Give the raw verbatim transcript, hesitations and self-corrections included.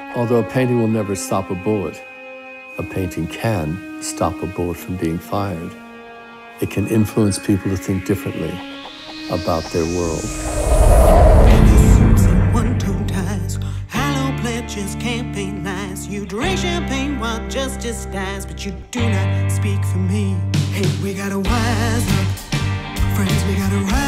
Although a painting will never stop a bullet, a painting can stop a bullet from being fired. It can influence people to think differently about their world. One-tone ties, hollow pledges, campaign lies. You drink champagne while justice dies, but you do not speak for me. Hey, we gotta wise up, friends, we gotta rise.